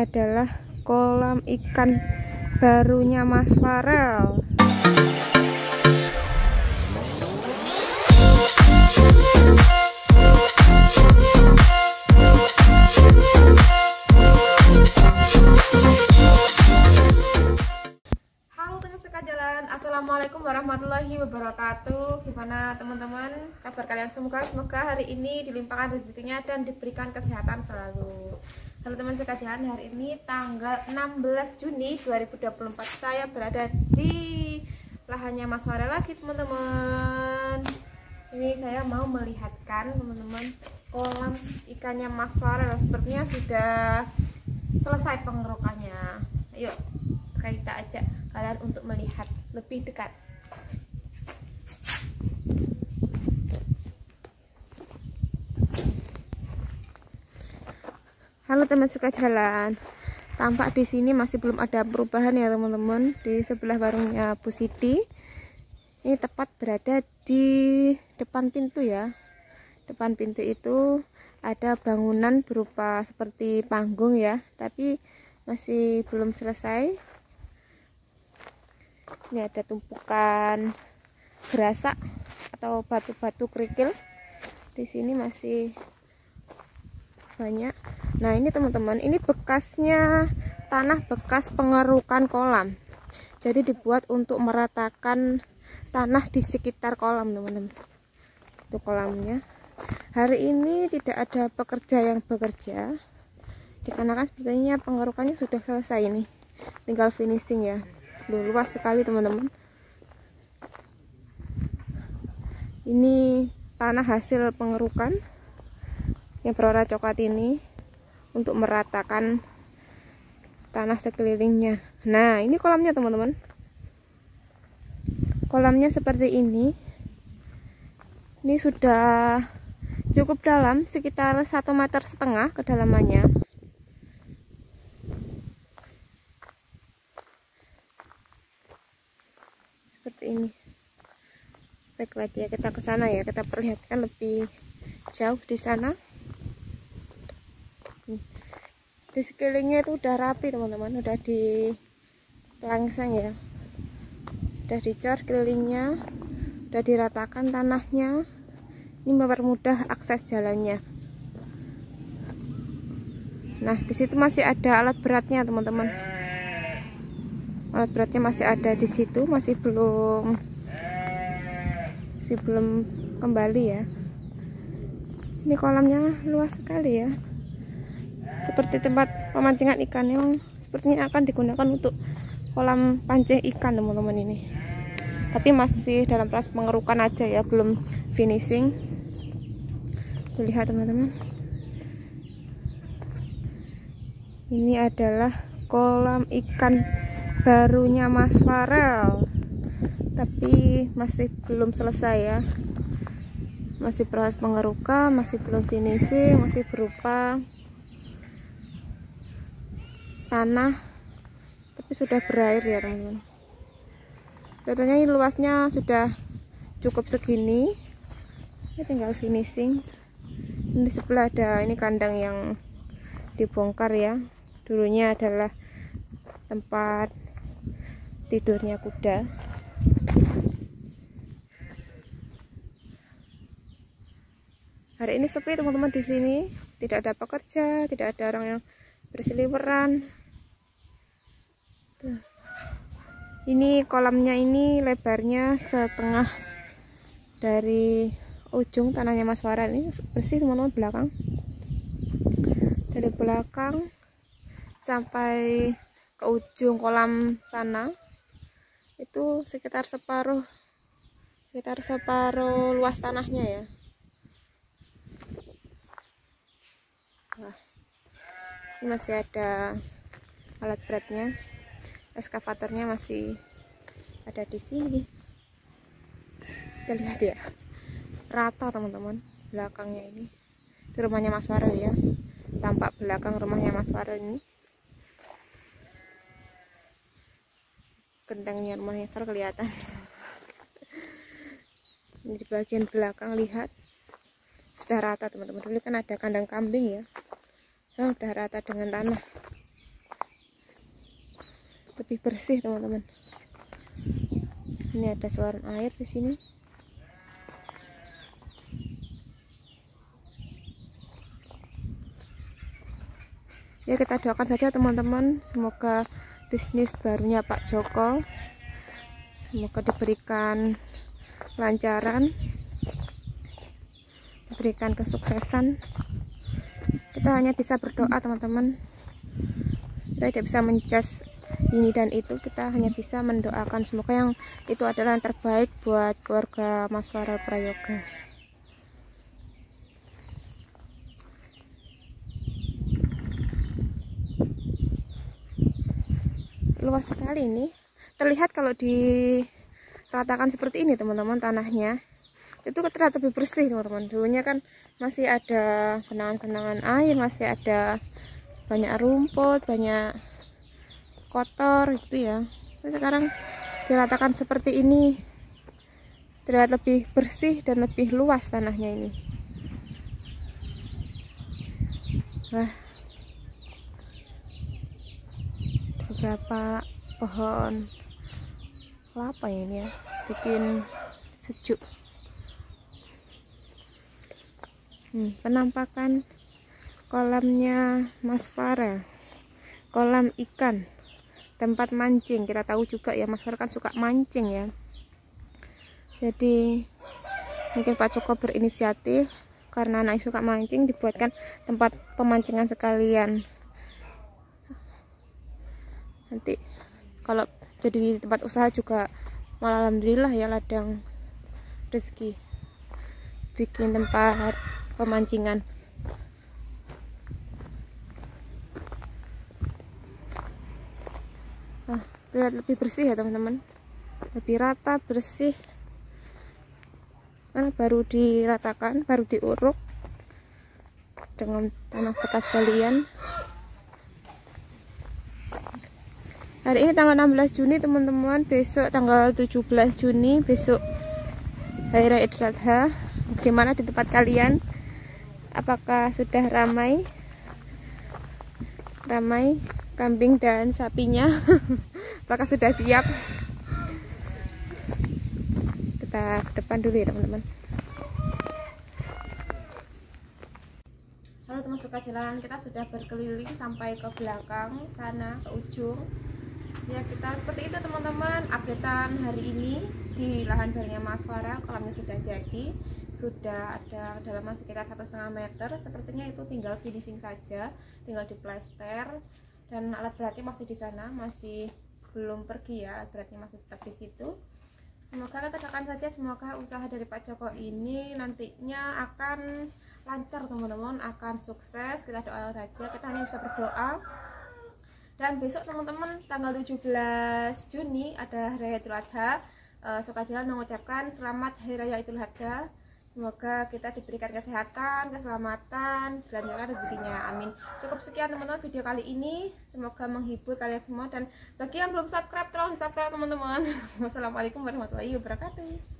adalah kolam ikan barunya Mas Farel. Halo teman sekajalan, assalamualaikum warahmatullahi wabarakatuh. Gimana teman-teman kabar kalian? Semoga hari ini dilimpahkan rezekinya dan diberikan kesehatan selalu. Halo teman sekajalan, hari ini tanggal 16 Juni 2024 saya berada di lahannya Mas Farel lagi teman-teman. Ini saya mau melihatkan teman-teman kolam ikannya Mas Farel. Sepertinya sudah selesai pengerukannya. Ayo kita ajak kalian untuk melihat lebih dekat. Halo teman suka jalan, tampak di sini masih belum ada perubahan ya teman-teman. Di sebelah warungnya Bu Siti, ini tepat berada di depan pintu ya. Depan pintu itu ada bangunan berupa seperti panggung ya, tapi masih belum selesai. Ini ada tumpukan gerasak atau batu-batu kerikil. Di sini masih banyak. Nah ini teman-teman, ini bekasnya tanah bekas pengerukan kolam. Jadi dibuat untuk meratakan tanah di sekitar kolam teman-teman. Itu kolamnya. Hari ini tidak ada pekerja yang bekerja, dikarenakan sepertinya pengerukannya sudah selesai ini. Tinggal finishing ya. Luas sekali teman-teman. Ini tanah hasil pengerukan yang berwarna coklat ini untuk meratakan tanah sekelilingnya. Nah ini kolamnya teman-teman. Kolamnya seperti ini. Ini sudah cukup dalam, sekitar 1,5 meter kedalamannya. Seperti ini. Baiklah ya, kita ke sana ya, kita perlihatkan lebih jauh di sana. Di sekelilingnya itu udah rapi teman-teman, udah di pelangsang ya, udah dicor kelilingnya, udah diratakan tanahnya. Ini mempermudah akses jalannya. Nah di situ masih ada alat beratnya teman-teman. Alat beratnya masih ada di situ, masih belum kembali ya. Ini kolamnya luas sekali ya, seperti tempat pemancingan ikan yang sepertinya akan digunakan untuk kolam pancing ikan teman-teman ini. Tapi masih dalam proses pengerukan aja ya, belum finishing. Tuh, lihat teman-teman, ini adalah kolam ikan barunya Mas Farel, tapi masih belum selesai ya. Masih proses pengerukan, masih belum finishing, masih berupa tanah, tapi sudah berair ya teman-teman. Kelihatannya ini luasnya sudah cukup segini. Ini tinggal finishing. Ini di sebelah ada ini kandang yang dibongkar ya. Dulunya adalah tempat tidurnya kuda. Hari ini sepi teman-teman di sini. Tidak ada pekerja, tidak ada orang yang berseliweran. Tuh. Ini kolamnya ini lebarnya setengah dari ujung tanahnya Mas Farel. Ini bersih teman-teman belakang. Dari belakang sampai ke ujung kolam sana itu sekitar separuh luas tanahnya ya. Wah, ini masih ada alat beratnya, eskavatornya masih ada di sini. Kita lihat ya, rata teman-teman belakangnya ini. Itu rumahnya Mas Farel ya, tampak belakang rumahnya Mas Farel ini. Kentangnya rumahnya Farel kelihatan. Ini di bagian belakang lihat sudah rata teman-teman. Dulu kan ada kandang kambing ya, sudah rata dengan tanah. lebih bersih teman-teman. Ini ada saluran air di sini. Ya, kita doakan saja teman-teman, semoga bisnis barunya Pak Joko semoga diberikan kelancaran, diberikan kesuksesan. Kita hanya bisa berdoa teman-teman, kita tidak bisa menjudge ini dan itu, kita hanya bisa mendoakan semoga yang itu adalah yang terbaik buat keluarga Mas Farel Prayoga. Luas sekali ini, terlihat kalau diratakan seperti ini teman-teman, tanahnya itu terlihat lebih bersih teman-teman. Dulunya kan masih ada genangan-genangan air, masih ada banyak rumput, banyak kotor gitu ya. Tapi sekarang diratakan seperti ini, terlihat lebih bersih dan lebih luas tanahnya ini. Wah, beberapa pohon kelapa ya ini ya, bikin sejuk. Penampakan kolamnya Mas Farel, kolam ikan, tempat mancing. Kita tahu juga ya Mas Farel kan suka mancing ya, jadi mungkin Pak Joko berinisiatif karena anak suka mancing, dibuatkan tempat pemancingan sekalian. Nanti kalau jadi tempat usaha juga malah alhamdulillah ya, ladang rezeki bikin tempat pemancingan. Nah, lihat lebih bersih ya teman-teman, lebih rata, bersih karena baru diratakan, baru diuruk dengan tanah bekas galian. Hari ini tanggal 16 Juni teman-teman, besok tanggal 17 Juni, besok Hari Raya Idul Adha. Bagaimana di tempat kalian? Apakah sudah ramai kambing dan sapinya? Apakah sudah siap? Kita ke depan dulu ya teman-teman. Halo teman suka jalan, kita sudah berkeliling sampai ke belakang sana, ke ujung. Ya, kita seperti itu teman-teman, updatean hari ini di lahan barunya Mas Farel. Kolamnya sudah jadi, sudah ada kedalaman sekitar 1,5 meter. Sepertinya itu tinggal finishing saja, tinggal diplester, dan alat beratnya masih di sana, masih belum pergi ya, alat beratnya masih tetap di situ. Semoga kita doakan saja, semoga usaha dari Pak Joko ini nantinya akan lancar teman-teman, akan sukses. Kita doakan saja, kita hanya bisa berdoa. Dan besok teman-teman tanggal 17 Juni ada Hari Raya Idul Adha. Suka jalan mengucapkan selamat Hari Raya Idul Adha. Semoga kita diberikan kesehatan, keselamatan, dilancarkan rezekinya. Amin. Cukup sekian teman-teman video kali ini. Semoga menghibur kalian semua, dan bagi yang belum subscribe tolong di subscribe teman-teman. Wassalamualaikum warahmatullahi wabarakatuh.